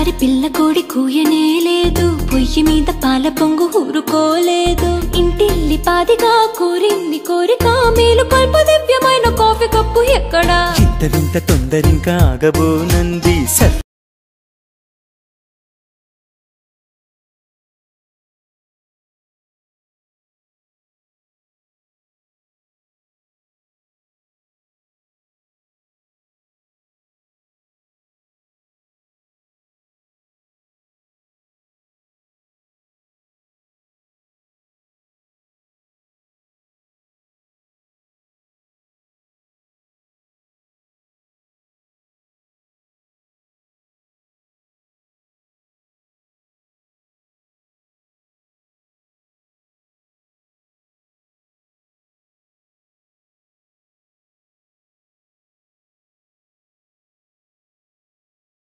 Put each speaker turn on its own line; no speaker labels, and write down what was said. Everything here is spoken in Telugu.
తెల్లారి పిల్ల కోడి కూయనే లేదు, పొయ్యి మీద పాల పొంగు ఊరుకోలేదు. ఇంటిల్లి పాదిగా కోరింది కోరిక, మేలు కొల్ప దివ్యమైన కాఫీ కప్పు ఎక్కడా?
ఇంత వింత తొందరింకా ఆగబోనంది.